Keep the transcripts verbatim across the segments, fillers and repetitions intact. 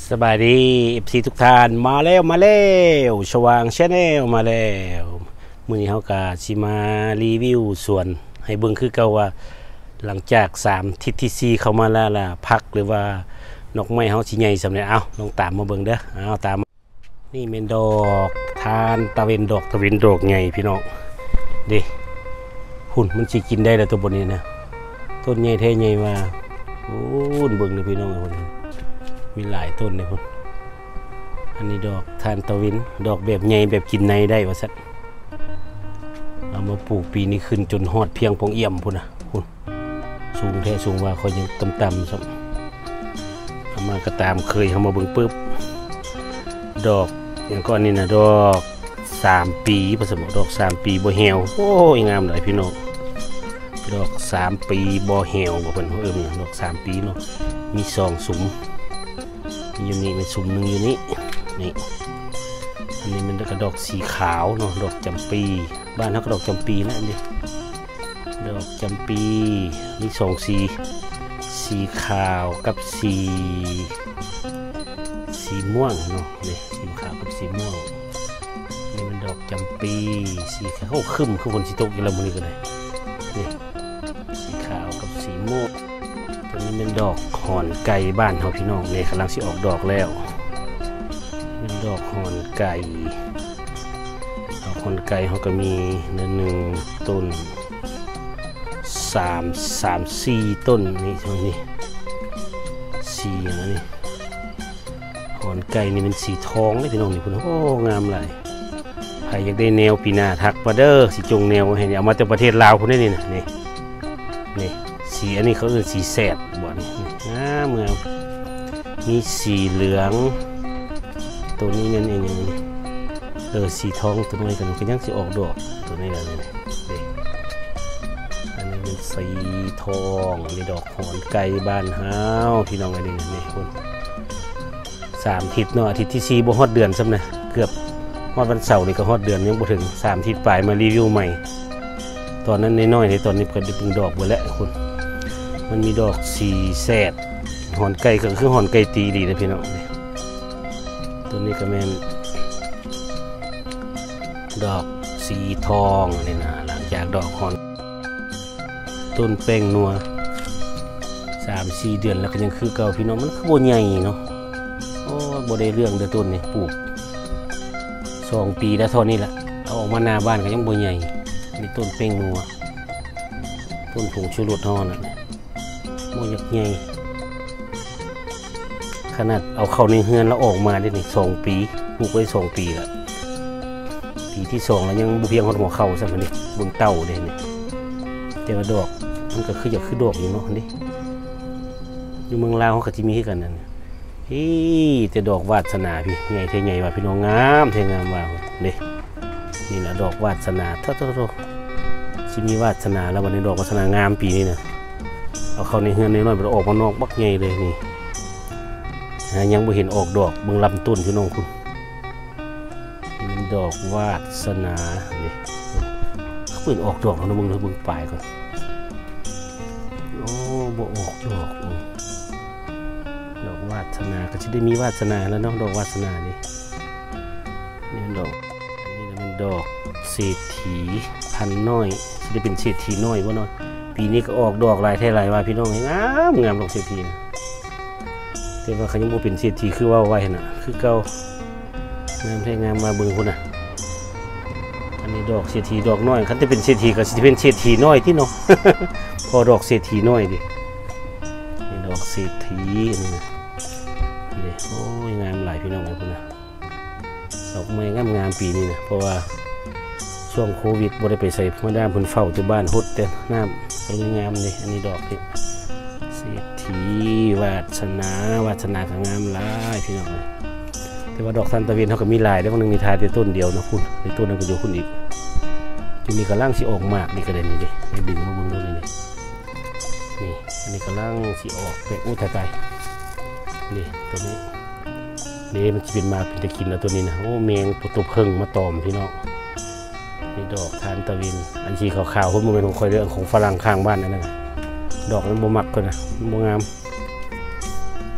สบายดีเอฟซีทุกท่านมาแล้วมาแล้วชวางชาแนลมาแล้วมื้อนี้เฮากะสิมารีวิวสวนให้เบิ่งคือเก่าว่าหลังจากสามทิศที่สี่เข้ามาแล้วล่ะพักหรือว่านกไม้เฮาสิใหญ่สำเร็จเอาลองตามมาเบิ่งเด้อเอาตามนี่เป็นดอกทานตะเวนดอกตะเวนดอกใหญ่พี่น้องดิหุ่นมันสิกินได้แล้วตัวบนนี้นะต้นใหญ่แท้ใหญ่ว่าโอ้ยเบิ่งเลยพี่น้องคนนี้มีหลายต้นเลยคนอันนี้ดอกทานตะวินดอกแบบใหญ่แบบกินในได้วะสักเอามาปลูกปีนี้ขึ้นจนฮอดเพียงพงเอี่ยมพุ่นนะพุ่นสูงแท้สูงว่าคอยยังต่ำๆซ้ำเอามากระตามเคยเอามาเบิ่งปุ๊บดอกอย่างก้อนนี้นะดอกสามปีผสมดอกสามปีบ่เหี่ยวโอ้ยงามหลายพี่น้องดอกสามปีบ่เหี่ยวบ่เพิ่นเอิ้นดอกสามปีเนาะมีสองสุมอยู่นี่เป็นสุ่มหนึ่งอยู่นี่นี่อันนี้มันกระดอกสีขาวเนาะดอกจำปีบ้านเขากระดอกจำปีนะอันนี้ดอกจำปีมีสองสีสีขาวกับสีสีม่วงเนาะนี่สีขาวกับสีม่วงนี่มันดอกจำปีสีขาวขึ้นคือคนสีตกอยู่แล้วมันนี่ก็เลยนี่สีขาวกับสีม่วงตัวนี้เป็นดอกหอนไก่บ้านเขาพี่น้องเนี่ยกำลังสิออกดอกแล้วเป็นดอกหอนไก่ดอกหอนไก่เขาก็มีหนึ่งหนึ่งต้นสามสามสี่ต้นนี่ตรงนี้สี่อย่างนี้หอนไก่นี่เป็นสีทองเลยพี่น้องนี่คุณโอ้งามเลยใครอยากได้แนวปีหน้าทักมาเด้อสีจงแนวให้เอามาจากประเทศลาวคุณได้นี่นะนี่นี่สีอันนี้เขาเรียกสีแสดบ่นี่งามงามมีสีเหลืองตัวนี้นั่นเองนี่เออสีทองตัวนี้กันก็ยังสีออกดอกตัวนี้แล้วนี่อันนี้เป็นสีทองนี่ดอกหอนไก่บ้านเฮาพี่น้องอันนี้นี่คนสามทิศเนาะอาทิตย์ที่สี่บ่ฮอดเดือนซ้ำนะเกือบฮอดวันเสาร์นี่ก็ฮอดเดือนยังบ่ถึงสามทิศปลายมารีวิวใหม่ตอนนั้นน้อยๆในตอนนี้เพิ่นได้เพิ่งดอกหมดแล้วคุณมันมีดอกสีแสดหอนไก่ก็คือหอนไก่ตีดีนะพี่น้องตัวนี้ก็แม่นดอกสีทองนี่นะหลังจากดอกหอนต้นแป้งนัวสามสี่เดือนแล้วก็ยังคือเก่าพี่น้องมันคือโบใหญ่เนาะโอ้โบได้เรื่องเดือต้นนี่ปลูกสองปีแล้วเท่านี้แหละเอาออกมาหน้าบ้านก็ยังโบใหญ่นี่ต้นแป้งนัวต้นผงชูรสทอดน่ะโมยักษ์ใหญ่ขนาดเอาเข้าในเฮือนแล้วออกมาได้นี่สองปีปลูกไว้สองปีแล้วปีที่สองแล้วยังบุเพียงหัวเข่าสักนิดบนเต่าเลยนี่แต่ว่าดอกมันก็คืออยากคือดอกอยู่เนาะนี่อยู่เมืองลาวเขาก็จะมีให้กันนั่นฮีแต่ดอกวาสนาพี่ใหญ่เท่ใหญ่ว่าพี่น้องงามเท่งามว่านี่นี่แหละดอกวาสนาเท่าๆที่มีวาสนาแล้ววันนี้ดอกวาสนางามปีนี้นะเอาเข้าในเฮือนน้อยๆมันออกมานอกบักใหญ่เลยนี่ยังไม่เห็นออกดอกเบิ่งลำต้นพี่น้องคุณดอกวาสนาเนี่ยเขาเปิดออกดอกแล้วมึงเลยมึงปลายก่อนโอ้บ่ออกดอกดอกวาสนาก็จะได้มีวาสนาแล้วเนาะดอกวาสนานี่นี่ดอกนี่มันดอกเศรษฐีพันน้อยจะได้เป็นเศรษฐีน้อยวะเนาะปีนี้ก็ออกดอกลายเท่าไรว่าพี่น้องงามงามดอกเศรษฐีแต่ว่าเขายังบ่เป็นเศรษฐีคือว่าไว้น่ะคือเก่างามแท้งามมาเบิ่งพุ่นน่ะอันนี้ดอกเศรษฐีดอกน้อยคันจะเป็นเศรษฐีก็สิเป็นเศรษฐีน้อยที่เนาะ พอดอกเศรษฐีน้อยดินี่ดอกเศรษฐีนี่นะนี่โอ้ยงามหลายพี่น้องเลยพุ่นน่ะดอกไม้งามงามปีนี้นะเพราะว่าช่วงโควิดบ่ได้ไปใส่มาด้ามพุ่นเฝ้าที่บ้านฮดแต่น้ำก็เลยงามเลยอันนี้ดอกที่เศรษฐีวาสนาวาสนาก็งามหลายพี่น้องเลยแต่ว่าดอกทานตะเวนเขาก็มีลายได้บางนึงมีทายแต่ต้นเดียวนะคุณในต้นนั้นก็อยู่คุณอีกจุดนี้ก็ล่างสีออกมากนี่ก็ได้นี่ดิไม่ดึงมาบึงดูนี่นี่อันนี้ก็ล่างสีออกเป็นอุทัยนี่ตัวนี้นี่มันจะเป็นมาเป็นตะกินแล้วตัวนี้นะโอ้เมงตัวตัวเพิ่งมาตอมพี่น้องนี่ดอกทานตะเวนอันสีขาวๆคุณมันเป็นของคอยเรื่องของฝรั่งข้างบ้านนั่นนะดอกนั้นโบมักกันนะโบงาม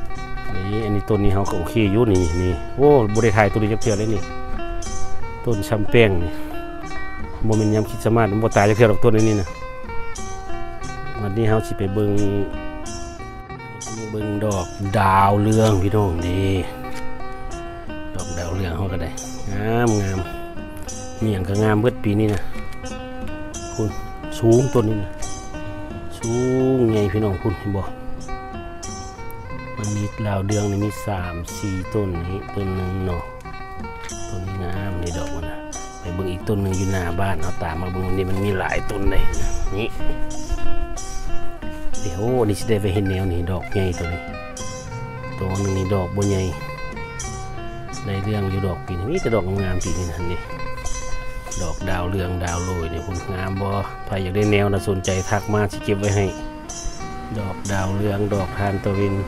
นี่อันนี้ต้นนี้เขาก็โอเคอยู่นี่นี่โอ้บริไทยตัวนี้จะเพียรเลยนี่ต้นชัมเป้งนี่โมเมนต์ยำคิดสมาร์ทมันบ่ตายจะเพียรดอกต้นนี้นะวันนี้เขาสิไปเบิ่งเบิ่งดอกดาวเรืองพี่น้องนี่ดอกดาวเรืองเขาก็ได้งามงามมีอย่างก็งามเบิดปีนี้นะคุณสูงต้นนี้นะสูงไงพี่น้องคุณเห็นบ่มันมีดาวเรืองนี่มีสามสี่ต้นนี้ต้นหนึ่งเนาะต้นนี้งามในดอกมันนะไปเบิ่งอีกต้นหนึ่งอยู่หน้าบ้านเอาตามมาเบิ่งนี่มันมีหลายต้นเลยนี่เดี๋ยวนี่จะได้ไปเห็นแนวนี่ดอกใหญ่ตัวนี้ตัวนึงนี่ดอกบนใหญ่ได้เรื่องอยู่ดอกปีนี้จะดอกงามปีนี้นะนี่ดอกดาวเรืองดาวโรยเนี่ยคุณงามบ่ใครอยากได้แนวนะสนใจทักมาจะเก็บไว้ให้ดอกดาวเรืองดอกทานตะวิน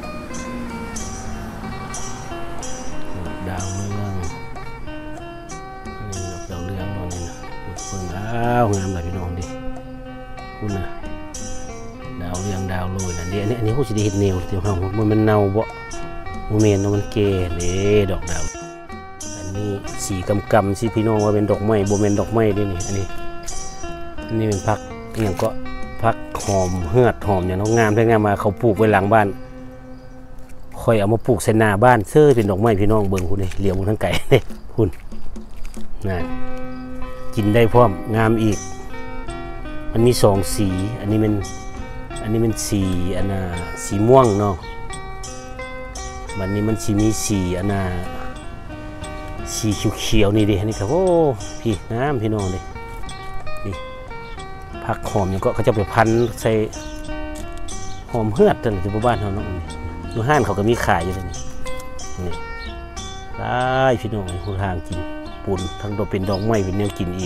ดาวเรืองนี่ดอกดาวเรืองนี่นะเพิ่งอ้าวงามเลยพี่น้องดิคุณนะดาวเรืองดาวโรยนะนี่อันนี้อันนี้เขาจะได้เห็นแนวเดี๋ยวเขามันมันเน่าบ่มันเมนมันเกย์นี่ดอกดาวอันนี้สีกำกำสิพี่น้องว่าเป็นดอกไม้โบเมนดอกไม้ด้วยนี่อันนี้อันนี้เป็นพักอย่างก็พักหอมเหือดหอมอย่างน้องงามได้งามมาเขาปลูกไว้หลังบ้านค่อยเอามาปลูกใส่หน้าบ้านเสื้อเป็นดอกไม้พี่น้องเบิ่งคุณนี่เหลียวทั้งไก่เนี่ยคุณนะกินได้พร้อมงามอีกมันมีสองสีอันนี้มันอันนี้มันสีอันน่ะสีม่วงเนาะวันนี้มันสีมีสีอันน่ะสีเขียวๆนี่ดินี่ครับโอ้พี่น้ำพี่น้องเลยนี่ผักหอมอย่างก็เขาจะไปพันใส่หอมเหือดแต่ในบ้านเขาเนาะอยู่ห้างเขาก็มีขายอยู่เลยนี่ได้พี่น้องคุณทางกินปุ่นทั้งดอกเป็นดอกไม้เป็นแนวกินอีก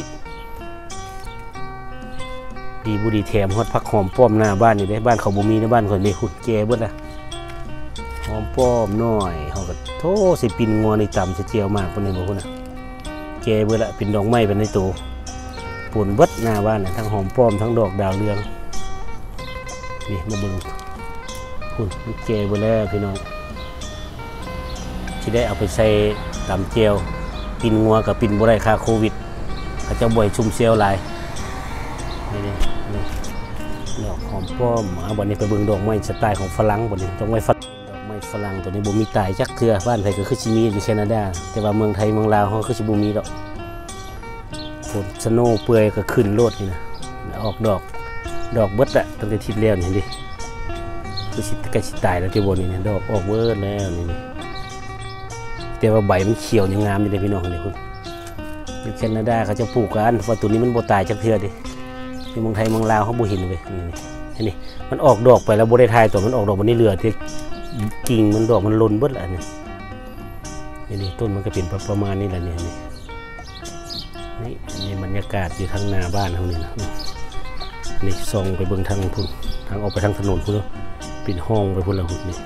ดีบุรีแถมฮอดผักหอมป้อมหน้าบ้านนี่ได้บ้านเขาบ่มีในบ้านคนนี้คุณแก่เบิดละหอมป้อมน้อยเขาก็โธ่สิปินงัวในต่ำเจียวมากคนนี้บอกคุณนะแก่เบิดละเป็นดอกไม้เป็นในตัวปุ่นเบิดหน้าบ้านนะทั้งหอมป้อมทั้งดอกดาวเรืองนี่มาเบิ่งคุณมันแก่เบิดแล้วพี่น้องที่ได้เอาไปใส่ตำเจียวปินงัวกับปินบ่ได้ค่าโควิดเขาจะบ่อยชุ่มเซียวหลายนี่นี่ดอกหอมป้อมอ่ะวันนี้ไปเบิ่งดอกไม้สไตล์ของฝรั่งวันนี้ดอกไม้ฝรั่งดอกไม้ฝรั่งตัวนี้บ่มีตายจักเทื่อบ้านไทยก็คือชิมีอยู่แคนาดาแต่ว่าเมืองไทยเมืองลาวเขาคือชิบ่มีดอกฝนสโนว์เปื่อยก็ขึ้นโลดนี่นะออกดอกดอกเบิดอะตั้งแต่ทิศแล้วนี่ดิคือชิใกล้ชิตายแล้วที่บนนี่นะดอกออกเบิดแล้วนี่แต่ว่าใบมันเขียวยังงามอยู่เลยพี่น้องนี่คุณอยู่แคนาดาเขาจะปลูกกันเพราะตัวนี้มันบ่ตายจักเทื่อดิในเมืองไทยเมืองลาวเขาบ่เห็นเลยนี่นี่มันออกดอกไปแล้วบ่ได้ทายตัวมันออกดอกมันนี่เหลือที่กิ่งมันดอกมันล้นเบิดแล้วนี่นี่ต้นมันก็เป็นประมาณนี้แหละนี่นี่นี่นี่บรรยากาศอยู่ทางหน้าบ้านเขานี่นะนี่ส่องไปเบื้องทางพุ่นทางออกไปทางถนนพุ่นเป็นห้องไปพุ่นละหุ่นนี่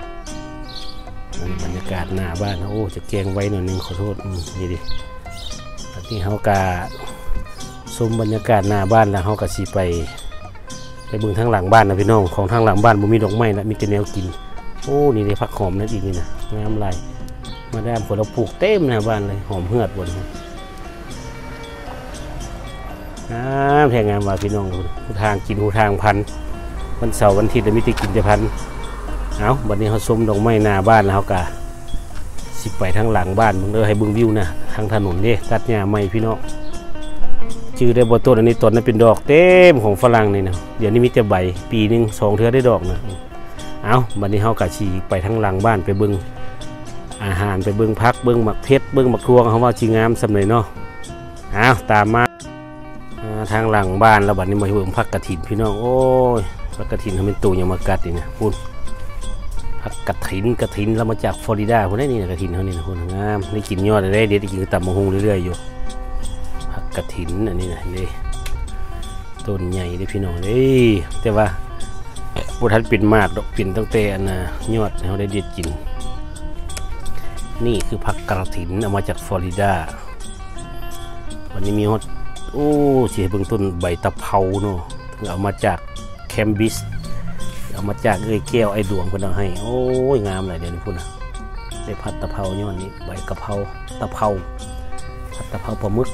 บรรยากาศหน้าบ้านโอ้จะแกงไว้หน่อยนึงขอโทษนี่ดิตอนนี้เขากาชมบรรยากาศหน้าบ้านแล้วเขาก็สีไปไปเบื้องทางหลังบ้านนะพี่น้องของทางหลังบ้านบ่มีดอกไม้นะมีแต่แนวกินโอ้นี่ได้ผักหอมนั่นอีกนี่นะงามลายมาด้ามผลเราปลูกเต็มหน้าบ้านเลยหอมเหือดบนน้ำแทงงามว่าพี่น้องหูทางกินหูทางพันวันเสาร์วันอาทิตย์มีแต่กินแต่พันเอาวันนี้เขาชมดอกไม้หน้าบ้านแล้วเขากะสิไปทางหลังบ้านมึงเด้อให้บึงวิวนะทางถนนเด้ตัดหญ้าไม้พี่น้องชื่อได้บ่ต้นอันนี้ต้นนั้นเป็นดอกเต็มของฝรั่งนี่นะเดี๋ยวนี้มีแต่ใบปีหนึ่งสองเทื่อได้ดอกนะเอาวันนี้เขากะชีไปทางหลังบ้านไปบึงอาหารไปเบิ้งพักเบิ้งหมักเพชรเบิ้งหมักทวงเขาว่าจีงามสำเร็จเนาะอ้าวตามมาทางหลังบ้านแล้วบัดนี้มาเบิ้งพักกระถินพี่น้องโอ้ยพักกระถินทำเป็นตูยังมากัดนี่นะพูดพักกระถินกระถินเรามาจากฟลอริดาคนนี้นี่นะกระถินเขานี่นะคนงามนี่กินยอดได้เด็ดกินตำมะฮุงเรื่อยๆอยู่พักกระถินอันนี้นะนี่ต้นใหญ่เลยพี่น้องเลยแต่ว่าบุทันปิ่นมากดอกปิ่นตั้งแต่อันนะยอดเขาได้เด็ดกินนี่คือผักกระถินเอามาจากฟลอริดาวันนี้มีฮอตโอ้เสียเบื้องต้นใบตะเภาเนาะเอามาจากแคมบิสเอามาจากเอ้ยแก้วไอ้ดวงคนเอาให้โอ้ยงามเลยเดี๋ยวนี้พุ่นนะได้ผัดตะเภาย้อนนี้ใบกะเพราตะเภาผัดตะเภาปลาหมึก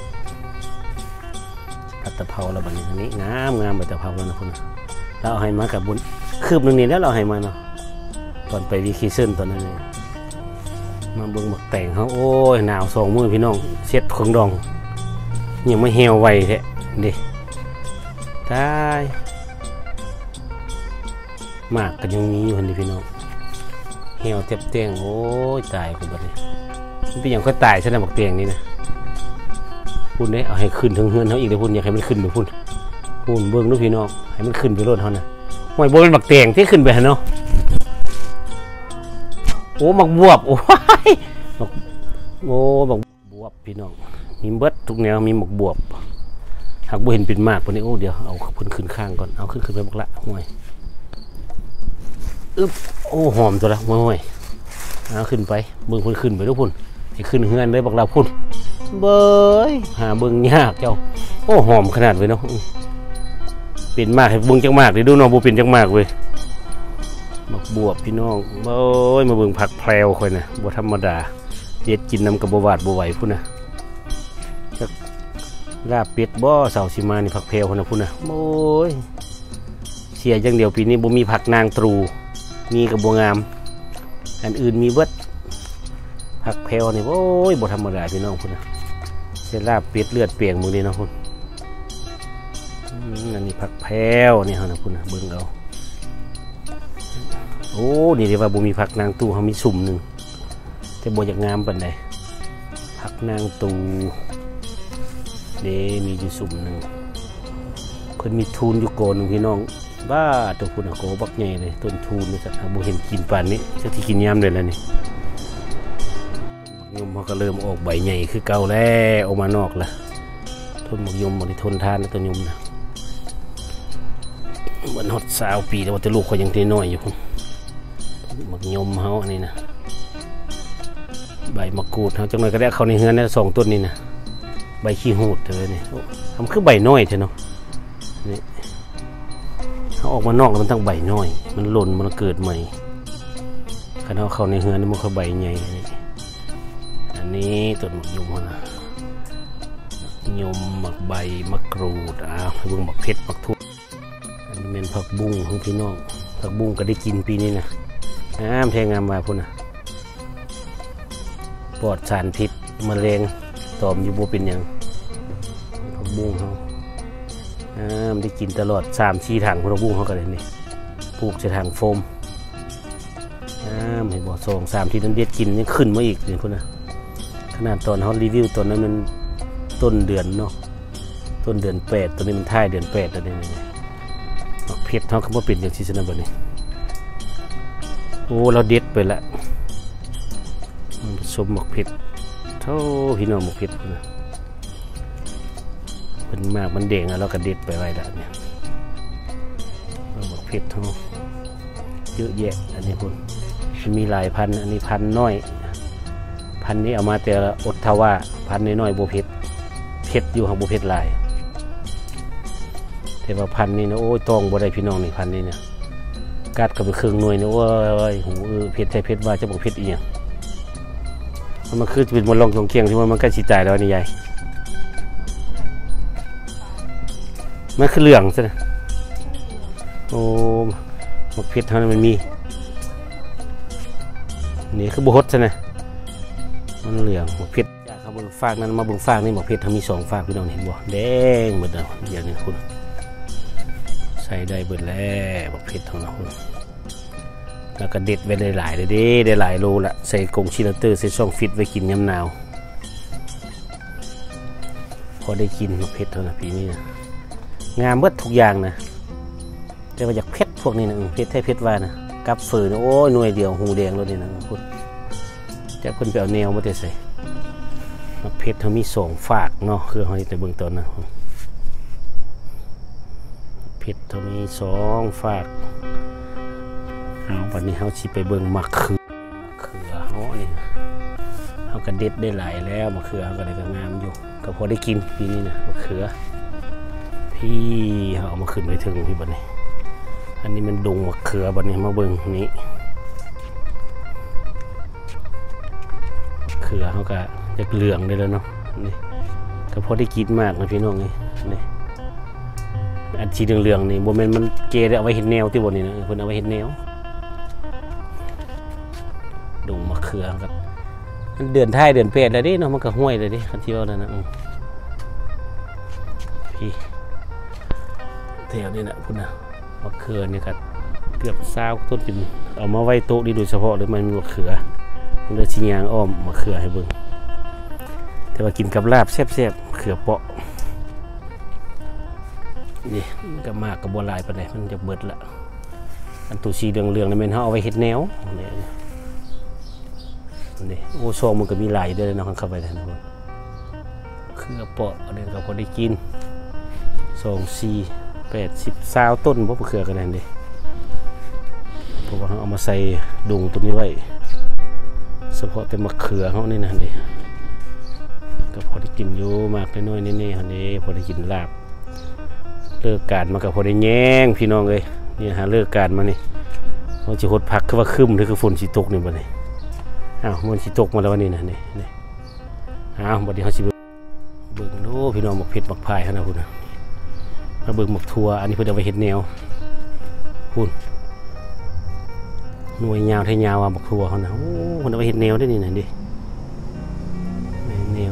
ผัดตะเภาแล้วบัดนี้นี้งามงามใบตะเภาแล้วนะพุ่นนะเราเอาให้มากับบุญคืบหนึ่งนี่แล้วเราให้มาเนาะตอนไปวีคีเซนตอนนั้นเลยมาเบิ่งหมักแต่งเขาโอ้ยหนาวสองมือพี่น้องเช็ดของดองยังไม่เหี่ยวไวแท้ดิตายมากกันยังมีอยู่คนดีพี่น้องเหี่ยวเจ็บเตียงโอ้ยตายกูบัดนี้มันเป็นอย่างค่อยตายใช่ไหมหมักเตียงนี่นะพูดได้เอาให้ขึ้นถึงเฮือนเขาอีกเลยพูดอยากให้มันขึ้นไปพูดพูดเบิ่งดูพี่น้องให้มันขึ้นไปรถเขานะห่วยโบเป็นหมักเตียงที่ขึ้นไปเนาะโอ้หมักบวบโอ้ยหมักโอ้หมักบวบพี่น้องมีเบิดทุกแนวมีหมักบวบหากบ่เห็นเป็นมากกว่านี้โอ้เดี๋ยวเอาขึ้นขึ้นข้างก่อนเอาขึ้นขึ้นไปบักละห่วยอึ๊บโอ้หอมตัวละห่วยเอาขึ้นไปเบิ่งพุ่นขึ้นไปทุกพุ่นให้ขึ้นเฮือนเลยบักละพุ่นเบยหาเบิ่งยากเจ้าโอ้หอมขนาดเลยเนาะเป็นมากให้เบิ่งจังมากเลยดูน้องบ่เป็นจังมากเว้ยหมักบวบพี่น้องเบยมาเบิ่งผักแพรวค่อยนะบ่ธรรมดาเด็ดกินน้ำกับบ่หวาดบ่ไหวพุ่นนะลาบเป็ดบ่เสาสิมานี่ผักแพรวคนนะพุ่นนะโอ้ยเสียอย่างเดียวปีนี้บ่มีผักนางตรูมีกับบัวงามอันอื่นมีเบิดผักแพรวนี่โอ้ยบ่ธรรมดาพี่น้องพุ่นนะเสียลาบเป็ดเลือดเปียงมึงนี่นะพุ่นอันนี้ผักแพรวนี่เฮานะพุ่นนะเบิ่งเอาโอ้นี่เดี๋ยวว่าบ่มีผักนางตูเขามีสุ่มหนึ่งแต่บ่อยากงามปานใดผักนางตูเดมีอยู่สุ่มหนึ่งคนมีทูนอยู่โกนหนึ่งพี่น้องบ้าตัวพุ่นโกบักใหญ่เลยต้นทูนนี่สักบ่เห็นกินปานนี้จะที่กินยามเลยแล้วนี่ยมเขาก็เริ่มออกใบใหญ่คือเก่าแล้วออกมานอกละต้นหมกยมมันทนทานนะต้นยมนะมันฮอตสาวปีแต่ว่าแต่ลูกเขายังน้อยอยู่หมักยมเขาอันนี้นะใบมะกรูดเขาจังเลยก็ได้เขาในเฮือนได้สองต้นนี่นะใบขี้หูดเลยนี่ทำคือใบน้อยเถอะเนาะนี่เขาออกมานอกแล้วมันตั้งใบน้อยมันหล่นมันเกิดใหม่ขณะเขาในเฮือนนี่มันเขาใบใหญ่อันนี้ต้นหมักยมนะยมหมักใบมะกรูดอ้าวเบิ่งหมักเพชรหมักทุกอันนี้เป็นผักบุ้งของพี่น้องผักบุ้งก็ได้กินปีนี้นะงามแทงงามมาพุ่นนะปลอดสารพิษมะเร็งตอมอยู่บ่เป็นอย่างผักบุ้งเขางามได้กินตลอดสามชีถังผักบุ้งเขาก็เลยนี่ปลูกใส่ถังโฟมงามให้บ่อสองสามทีนั้นเด็ดกินยังขึ้นมาอีกเลยพุ่นนะขนาดตอนเขารีวิวตอนนั้นมันต้นเดือนเนาะต้นเดือนแปดตอนนี้มันท้ายเดือนแปดตอนนี้ผักเพชรเขาเขาบ่เป็นอย่างที่สนามบัดนี้โอ้เราเด็ดไปละผสมหมกเผ็ดเท่าพี่น้องหมกเผ็ดนะเป็นมากมันเด้งแล้วเราก็เด็ดไปไว้ละเนี่ยหมกเผ็ดเท่าเยอะแยะอันนี้คุณมีหลายพันอันนี้พันน้อยพันนี้เอามาแต่อดทว่าพันน้อยๆโบเผ็ดเผ็ดอยู่ของโบเผ็ดหลายแต่ว่าพันนี้นะโอ้ยตองบ่ได้พี่น้องนี่พันนี้เนี่ยกัดกับเป็นเครื่องหน่วยนะว่าหูเพชรใช่เพชรว่าจะบอกเพชรอีกอย่างมันคือจะเป็นมลงตรงเคียงที่ว่ามันใกล้ฉีดตายแล้วนี่ใหญ่มันคือเหลืองใช่ไหมโอ้หมกเพชรเท่านั้นมันมีนี่คือบุหดใช่ไหมมันเหลืองหมกเพชรจากเขาบนฟากนั้นมาบนฟากนี่หมกเพชรเขามีสองฟากพี่น้องเห็นบ่แดงหมดเลยอย่างนี้คุณใส่ได้เบิดแล้วหมกเพชรของเราแล้วก็เด็ดไว้หลายๆเลยดิได้หลายโลละใส่กรงชิลเตอร์ใส่ช่องฟิตไว้กินยำหนาวพอได้กินเพชรเท่านั้นปีนี้นะงามเบิดทุกอย่างนะแต่ว่าอยากเพชรพวกนี้นะเพชรไทยเพชรว่านะกับฝืนโอ้ยหน่วยเดียวหูแดงแล้วนี่นะพูดจะคนไปเอาแนวมาแต่ใส่เพชรเขามีสองฝากเนาะคือเขาในเบื้องต้นนะเพชรเขามีสองฝากวันนี้เขาชิไปเบิ่งมะเขือมะเขือเขาเนี่ยเขากระเด็ดได้หลายแล้วมะเขือเขาก็ได้ก็งามอยู่ก็พอได้กินปีนี้นะมะเขือพี่เขาเอามาขึ้นไปถึงพี่บันนี้อันนี้มันดงมะเขือบัดนี้มาเบิ่งนี้เขือเขาก็จะเหลืองได้แล้วเนาะนี่ก็พอได้กินมากนะพี่น้องนี่นี่อันสีเหลืองๆนี่โมเมนต์มันเกยเอาไว้เห็นแนวที่บนนี่นะเพิ่นเอาไว้เห็นแนวดงมะเขือครับเดือนท้ายเดือนเป็ดแล้วดิเนาะมันก็ห้วยเลยดิคันที่ว่านั่นนะพี่แถวนี้นะคุณนะมะเขือนี่ครับเกือบเศร้าต้นเป็นเอามาไว้โต๊ะนี่โดยเฉพาะเลยมันมีมะเขือมันเลยชิ้นยางอ้อมมะเขือให้เบิ่งแต่ว่ากินกับลาบแซ่บๆเขือเปาะนี่ก็มากกับบัวลายไปไหนมันจะเบิดละอันตูสีเหลืองๆนี่มันเขาเอาไว้เห็ดแนวนี่นี่โอ้ซองมันก็มีลายด้วยนะเข้าไปนะทุกคนเขือเปาะอันนี้ก็พอได้กินสองสี่แปดสิบสาวต้นพวกมะเขือกันนั่นดิเพราะว่าเขาเอามาใส่ดุงตัวนี้ไว้เฉพาะแต่มะเขือเขานี่นะดิก็พอได้กินอยู่มากน้อยๆนี่ๆเขานี่พอได้กินลาบเลิกการมากับพอได้แย่งพี่น้องเลยนี่หาเลิกการมานี่เขาจะหดพักคือว่าคืมหรือคือฝนสีตกนี่บ่นี่อ้าวมันสีตกมาแล้วนี่นะนี่นี่อ้าวบัดนี้เขาสิเบิ่งดูพี่น้องหมกเผ็ดหมกพายขนาดคุณนะมาเบิ่งหมกทัวอันนี้เพื่อเอาไปเห็ดแนวคุณหน่วยยาวไทยยาวอ่ะหมกทัวเขานะโอ้คนเอาไปเห็ดแนวได้นี่นะดิแนว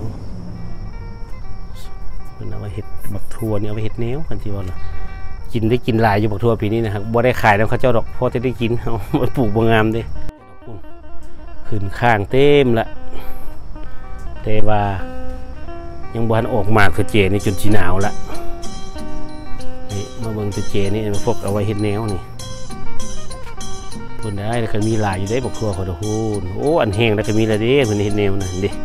มันเอาไปเห็ดหมกทัวเนี่ยเอาไปเห็ดแนวกันที่ว่ากินได้กินหลายอยู่หมกทัวปีนี้นะครับบ่ได้ขายแล้วเขาเจ้าดอกพอจะได้กินเอาปลูกบางงามดิขึ้นข้างเต็มละแต่ว่ายังบ้านออกหมากตัวเจนี่จนจีหนาวละนี่มาเบิ่งตัวเจนี่มาพกเอาไว้เห็ดแนวนี่คนได้แล้วก็มีลายอยู่ได้บอกทัวร์ขอโทษโอ้อันแห้งแล้วก็มีอะไรดิคนเห็ดแนวนะดิ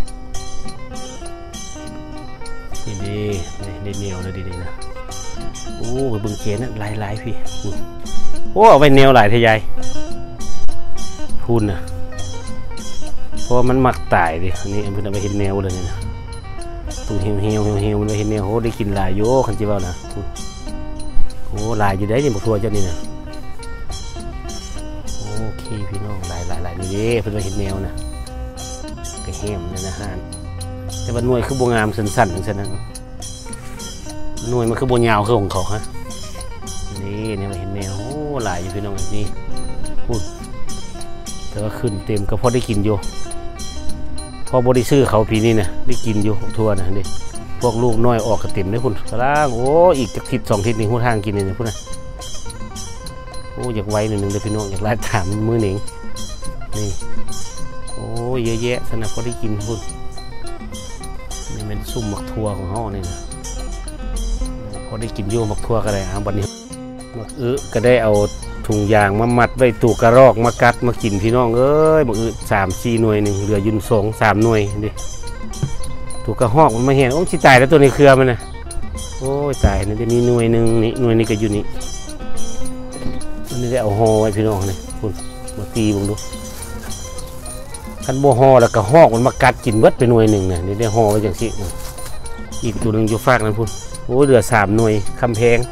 นี่ดินี่แนวเลยดินะโอ้ไปเบิ่งเจนั่นลายลายพี่โอ้เอาไว้แนวหลายทยายพูนนะเพราะมันหมักตายดิอันนี้เพิ่นเอาไปเห็ดแนวเลยนะตูเหี่ยวเหี่ยวเหี่ยวมันไปเห็ดแนวโหได้กินลายโย่คันจีว่านะโอ้ลายอยู่ได้ยังบอกทัวร์เจ้านี่นะโอเคพี่น้องหลายหลายหลายนี่เด้เพิ่นไปเห็ดแนวนะกระแหมเนี่ยนะฮะแต่ว่าหน่วยคือโบงามสั้นๆอย่างเช่นนั้นหน่วยมันคือโบยาวคือของเขาฮะนี่เนี่ยมาเห็นแนวโอ้หลายอยู่พี่น้องนี่พูดแต่ว่าขึ้นเต็มก็พอได้กินอยู่พอบริซื้อเขาปีนี้นะได้กินอยู่ทั่วนะนี่พวกลูกน้อยออกกระเต็มได้คุณกระล่างโอ้อีกจากทิศสองทิศนี่หัวทางกินเลยพูดนะโอ้อยากไว้หนึ่งหนึ่งเลยพี่น้องอยากไล่ถามมือหนิงนี่โอ้เยอะแยะสนับพอได้กินพูดนี่เป็นซุ่มหมักทัวของเขาเนี่ยนะพอได้กินโยหมักทัวก็ได้อ่ะวันนี้หมักอื้อก็ได้เอาถุงยางมามัดไว้ตูกระรอกมากัดมากินพี่น้องเอ้ยหมักอื้อสามสี่หน่วยหนึ่งเหลือยุนสองสามหน่วยดิถูกกระหอกมันมาเห็นโอ้ชิตายแล้วตัวในเครือมันนะโอ้ยตายนี่จะมีหน่วยหนึ่งนี่หน่วยนี้ก็อยู่นี่อันนี้ได้เอาห่อไว้พี่น้องนี่คุณมาตีมึงดูคันโบห่อแล้วก็หอกมันมากัดกินเบิดไปหน่วยหนึ่งนะนี่ได้ห่อไว้อย่างสิอีกตัวหนึ่งอยู่ฟากนั่นคุณโอ้เหลือสามหน่วยคำแพง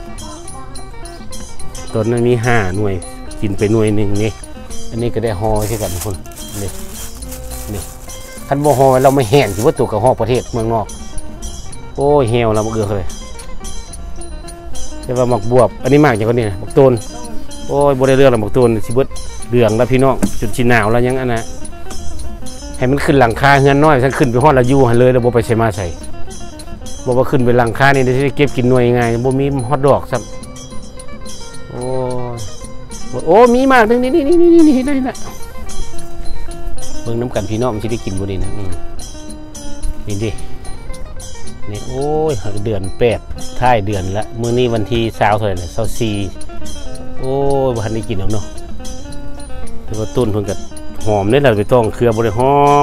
ตัวนั้นมีห้าหน่วยกินไปหน่วยหนึ่งนี่อันนี้ก็ได้ห่อใช่กันคุณนี่นี่คันโบห่อเราไม่แห้งถือว่าตัวกระหอกประเทศเมืองนอกโอ้ยเหี่ยวเราเอือกเลยแต่ว่าหมักบวบอันนี้มากอย่างนี้นะหมักต้นโอ้ยบริเรื่องหมักต้นชิบดเดืองแล้วพี่น้องจนชิหนาวแล้วยังอันนะให้มันขึ้นหลังคาเงินน้อยฉันขึ้นไปห้องเราอยู่หันเลยแล้วโบไปใช้มาใส่บอกว่าขึ้นไปหลังคานี่ได้เก็บกินหน่วยยังไงโบมีฮอตดอกซ้ำโอ้โอ้มีมากนึงนี่นี่นี่นี่นี่ได้ละเบิ่งน้ำกันพี่น้องมันจะได้กินบุรีนะนี่ดินี่โอ้ยเดือนแปดท้ายเดือนละมื้อนี้วันที่สาวเท่าไหร่เนี่ยสาวสี่โอ้ยบ้านได้กินแล้วเนาะแต่ว่าต้นเพิ่งกับหอมนี่แหละไปต้องเครือบริหอม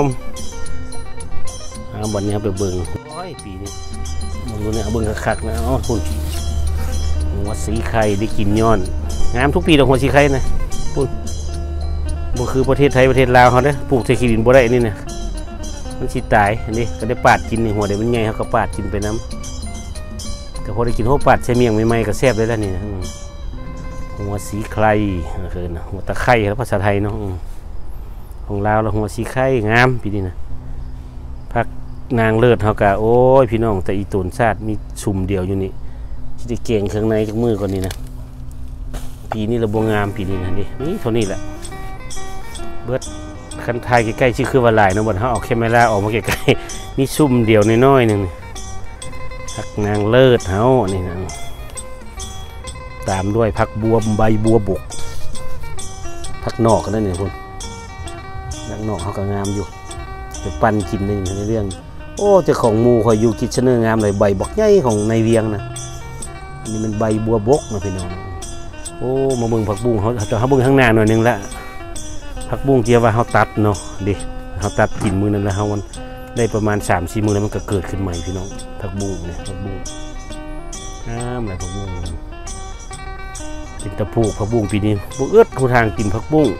เอาบันนี้ไปเบิ่งโอ้ยปีนี้มึงดูเนี่ยเอาเบิ่งคักๆนะอ๋อคุณหัวสีไข่ได้กินย้อนงามทุกปีดอกหัวสีไข่นะคุณบ่คือประเทศไทยประเทศลาวเขาเนี่ยปลูกเทขี้ดินบ่ได้นี่นะมันสิตายอันนี้ก็ได้ปาดกินนี่หัวเดี๋ยวมันใหญ่เขาก็ปาดกินไปน้ำก็พอได้กินหัวปาดใช้เมียงใหม่ๆก็แซ่บได้แล้วนี่นะหหัวสีไข่คือนะหัวตะไคร้แล้วภาษาไทยเนาะของลาวเราหัวสีไข่งามปีนี้นะพักนางเลิศเฮากะโอ้ยพี่น้องแต่อีตูนชาติมีชุ่มเดียวอยู่นี่ที่ได้เก่งเครื่องในจากมือก่อนนี่นะปีนี้เราบวงามปีนี้นะนี่นี่เท่านี้แหละเบิดคันไทยใกล้ๆชื่อคือว่าลายนะบนเขาเอาแคมเมราออกมาใกล้ๆมีชุ่มเดียวน้อยๆหนึ่งพักนางเลิศเฮานี่นะตามด้วยพักบัวใบบัวบกพักนอกกันนั่นเนี่ยคุณพักนอกเขาก็งามอยู่ไปปั้นกินนี่ในเรื่องโอ้เจ้าของมูคอยอยู่กิจเนอร์งามเลยใบบอกใหญ่ของในเวียงนะอันนี้มันใบบัวบกนะพี่น้องโอ้มาเบิ่งผักบุ้งเขาจะเขาเบิ่งข้างหน้าหน่อยนึงละผักบุ้งเจียวว่าเขาตัดเนาะดิเขาตัดกินมือนั่นแล้วเขามันได้ประมาณสามสี่มือแล้วมันก็เกิดขึ้นใหม่พี่น้องผักบุ้งเนี่ยผักบุ้งงามเลยผักบุ้งกินตะปูผักบุ้งปีนี้บุเอื้อคู่ทางกินผักบุ้ง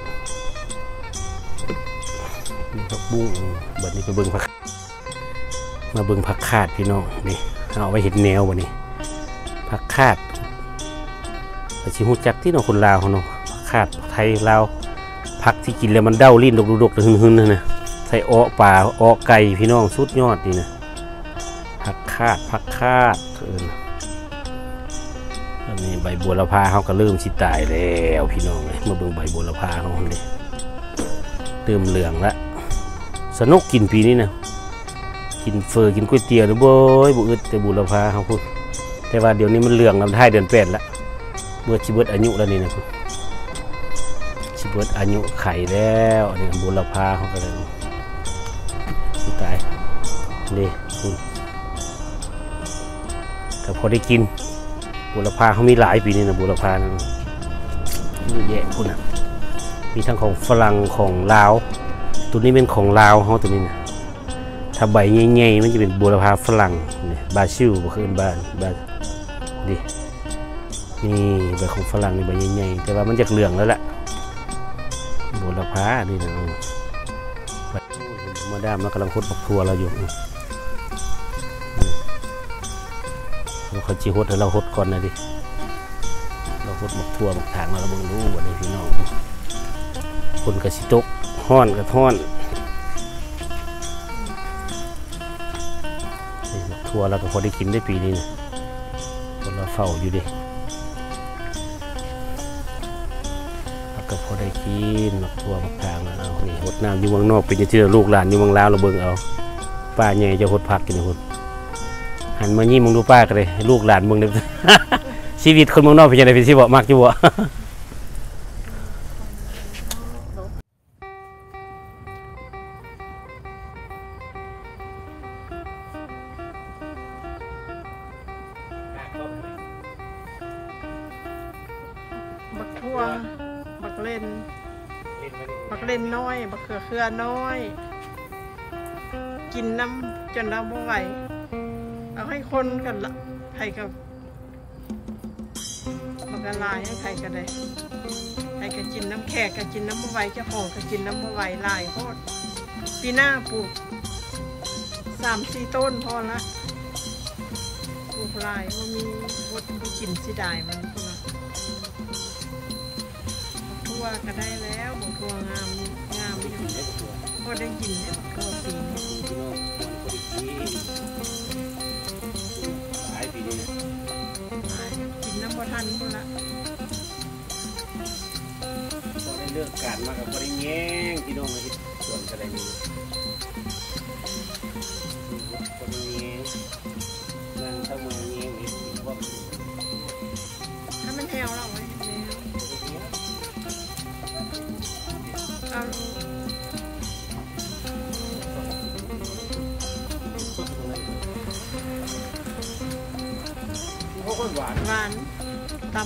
ผักบุ้งแบบนี้ไปเบิ่งผักมาเบิ่งผักคาดพี่น้องนี่เอาไว้เห็นแนววันนี้ผักคาดแต่ชิฮูจักที่น้องคนลาวเขาเนาะผักคาดไทยลาวผักที่กินแล้วมันเด้าลิ้นดกๆหึนๆนะนะใส่อ้อป่าอ้อไก่พี่น้องสุดยอดนี่นะผักคาดผักคาดเอิญอันนี้ใบบัวละพาเขาก็เริ่มสิตายแล้วพี่น้องเลยมาเบิ่งใบบัวละพาเขาเลยเริ่มเหลืองละสนุกกินปีนี้นะกินเฟอกินก๋วยเตี๋ยวนะบ่อยบุอึดแต่บุรพาเขาพูดแต่ว่าเดี๋ยวนี้มันเหลืองลำท้ายเดือนแปดละเมื่อชิเบิดอายุแล้วนี่นะคุณชิเบิดอายุไข่แล้วนี่บุรพาเขาก็เลยตายนี่คุณแต่พอได้กินบุรพาเขามีหลายปีนี่นะบุรพานะเยอะแยะคุณนะมีทั้งของฝรั่งของลาวตัวนี้เป็นของลาวเขาตัวนี้นะถ้าใบใหญ่ๆมันจะเป็นบัวลาฝรั่งนี่บาชิลก็คือบ้านบาดินี่ใบของฝรั่งนี่ใบใหญ่ๆแต่ว่ามันจะเหลืองแล้วแหละบัวลาพานี่นะมาดามเรากำลังคดบักทัวเราอยู่เราเขาจีฮดให้เราฮดก่อนนะดิเราฮดบักทัวบักถางเราเบิ่งรู้วันนี้พี่น้องคนกระสิตกห้อนกระท่อนทัวเราก็พอได้กินได้ปีนี้นะคนเราเฝ้าอยู่ดิเราก็พอได้กินหมักทัวหมักทางเอานี่หดน้ำอยู่เมืองนอกเป็นจะเชื่อลูกหลานอยู่เมืองลาวเราเบิ่งเอาป้าใหญ่จะหดผักกินคนหันมายี่มึงดูป้ากันเลยลูกหลานมึงเนี่ย ชีวิตคนเมืองนอกเป็นยังไงเป็นที่บ่มากอยู่บ่บักทั่วบักเล่นบักเล่นน้อยบักเขือเขือน้อยกินน้ำจนเราไม่ไหวเอาให้คนกันละไผ่กับบักกะลายให้ไผ่กันเลยไผ่ก็กินน้ำแขกก็กินน้ำไม่ไหวเจ้าของก็กินน้ำไม่ไหวลายโคตรปีหน้าปลูกสามสี่ต้นพอละปลูกลายว่ามีวัตถุกินสิได้มันทั่วก็ได้แล้วบอกทั่วงามงามก็ได้กินเนี่ยก็ปีนี้กินน้ำบัวทันคนละพอได้เลือกการมากับบริแยงพี่น้องมาที่ส่วนอะไรนี่บริแยงนั่งเท่าเมืองแยงอีกว่าถ้ามันแถวเราไว้เอาหวานหวานตำ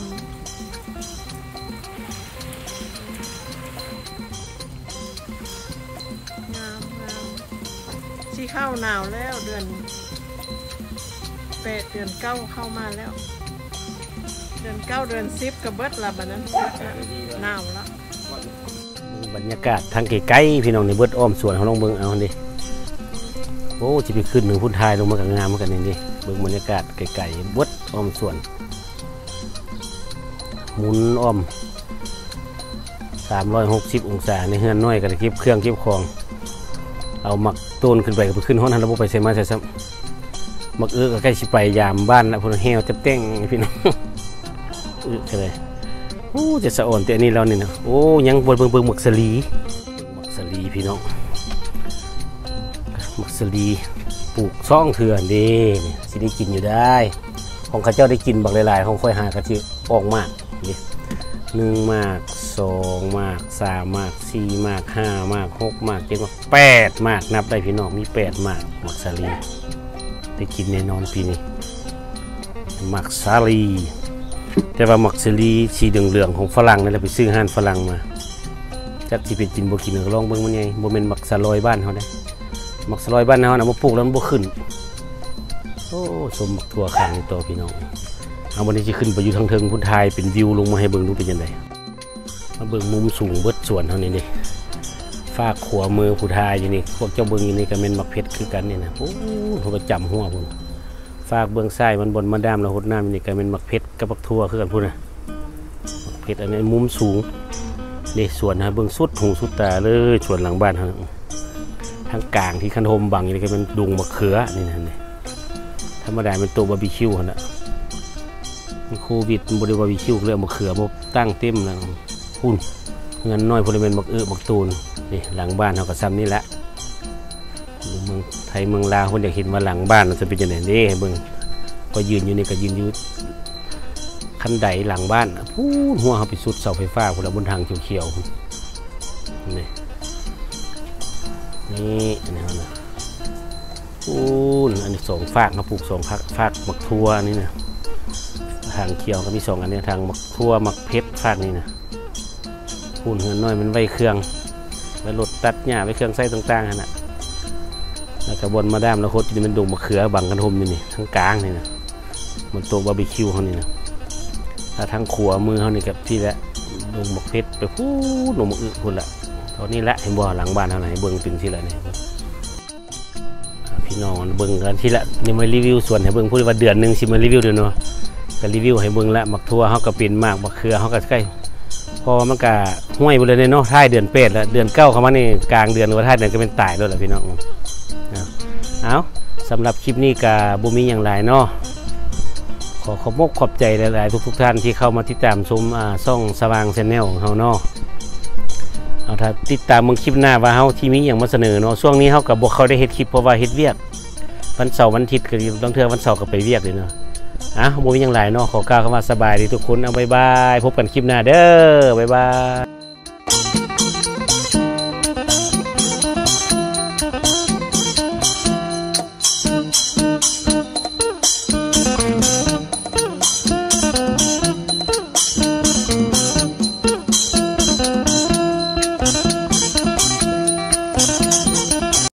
งามงามที่เข้าหนาวแล้วเดือนแปดเดือนเก้าเข้ามาแล้วเดือนเก้าเดือนสิบกับเบิดละบัดนั้นหนาวแล้วบรรยากาศทางไกลๆพี่น้องในเบิดอ้อมสวนเขาลองเบิ่งเอาดิโอ้จะไปขึ้นหนึ่งพุ่นทายลงมากับงามเหมือนกันนี่ดิเบิ่งบรรยากาศไกลๆเบิดอ้อมสวนหมุนอ้อมสามร้อยหกสิบองศาในเฮือนน้อยก็ได้เก็บเครื่องเก็บของเอาหมักต้นขึ้นไปก็ไปขึ้นห้องนั้นแล้วไปใส่มาใส่ซ้ำหมักเอื้อก็ใกล้สิไปยามบ้านนะพวกเฮวจะเต้งพี่น้องเอื้อก็เลยโอ้จะสะอ่อนแต่อันนี้เราเนี่ยนะโอ้ยังบนเบิ่งเบิ่งหมักสลีหมักสลีพี่น้องหมักสลีปลูกซ่องเถื่อนดีสิได้กินอยู่ได้ของข้าเจ้าได้กินบักหลายๆของค่อยหากระทิออกมากนี่หนึ่งมากสองมากสามมากสี่มากห้ามากหกมากเจ็ดมากแปดมากนับได้พี่น้องมีแปดมากหมักสลีได้กินแน่นอนปีนี้หมักสลีแต่ว่าหมักสลีสีเหลืองๆของฝรั่งนั่นแหละไปซื้อห้านฝรั่งมาจักที่เป็นจินโบกินก็ลองเบิ่งมันไงโบเป็นหมักสลอยบ้านเขาได้หมักสลอยบ้านเขานะมาปลูกแล้วมันโบขึ้นโอ้สมหมักถั่วขางตัวพี่น้องเอาวันนี้จะขึ้นไปอยู่ทางเทิงพุทธายเป็นวิวลงมาให้เบิ่งดูเป็นยังไงมาเบิ่งมุมสูงเบิดส่วนเท่านี้นี่ฝากขวามือพุทธายอยู่นี่พวกเจ้าเบิ่งอยู่นี่ก็เป็นหมักเพชรคือกันนี่นะโอ้เขาก็จำหัวพุ่นฝากเบื้องซ้ายมันบนมาดามแล้วหดน้ำนี่ก็เป็นหมักเพชรกับหมักทั่วคือกันพุ่นนะหมักเพชรอันนี้มุมสูงนี่ส่วนนะเบื้องสุดหูสุดตาเลยส่วนหลังบ้านทางทางกลางที่คันโฮมบังนี่ก็เป็นดุงมะเขือนี่นะนี่ธรรมดาเป็นตัวบาร์บีคิวนะโควิดบริบาร์บีคิวเรื่องมะเขือมาตั้งเต็มแล้วพุ่นเงินน้อยพลเมืองหมักเอื้อหมักตูนนี่หลังบ้านเขาก็ซ้ำนี่แหละเมืองไทยเมืองลาวคนอยากเห็นว่าหลังบ้านมันจะเป็นยังไงนี่เบิ่งก็ยืนอยู่นี่ก็ยืนอยู่คันไดหลังบ้านพูดหัวเขาไปสุดเสาไฟฟ้าคนละบนทางเขียวๆนี่นี่อันนี้นะพูดอันนี้สองฝากเขาปลูกสองฝากฝากหมักทั่วนี่นะทางเขียวก็มีสองอันนี้ทางหมักทั่วหมักเพชรฝากนี่นะพูดเงินน้อยมันไว้เครื่องไว้รถตัดหญ้าไว้เครื่องไส้ต่างๆนะแล้วก็บนมาด้ามแล้วโคตรจะเป็นดงมะเขือบังกันทมนี่นี่ทั้งกลางนี่นะมันตัวบาร์บีคิวเขานี่นะถ้าทั้งขัวมือเขานี่กับที่ละดงมะเพชรไปพูดดงมะอึพูดละตอนนี้ละเห็นบ่หลังบ้านเท่าไหร่เบิ้งเป็นที่ละนี่พี่น้องเบิ้งกันที่ละนี่มารีวิวส่วนให้เบิ้งพูดว่าเดือนหนึ่งสิมารีวิวเดือนเนาะก็รีวิวให้เบิ้งละมักทั่วเขาก็เป็นมากมะเขือเขาก็ใกล้พอมันก็ห้วยไปเลยเนาะท้ายเดือนเป็ดแล้วเดือนเก้าเข้ามานี่กลางเดือนว่าท้ายเดือนก็เป็นตายแล้วแหละพี่น้องเอาสำหรับคลิปนี้กับบุมีอย่างไรเนาะขอขอบมกขอบใจหลายๆทุกๆท่านที่เข้ามาติดตามชมช่องสว่างแชนแนลของเราเนาะเอาถ้าติดตามมึงคลิปหน้าว่าเขาที่มีอย่างมาเสนอเนาะช่วงนี้เขากับบวกเขาได้เฮ็ดคลิปเพราะว่าเฮ็ดเวียกวันเสาร์วันอาทิตย์ก็ต้องเทื่อวันเสาร์ก็ไปเวียกเลยเนาะอ่ะบุมีอย่างไรเนาะขอกล่าวคำว่าสบายดีทุกคนเอาบายบายพบกันคลิปหน้าเด้อบ๊ายบาย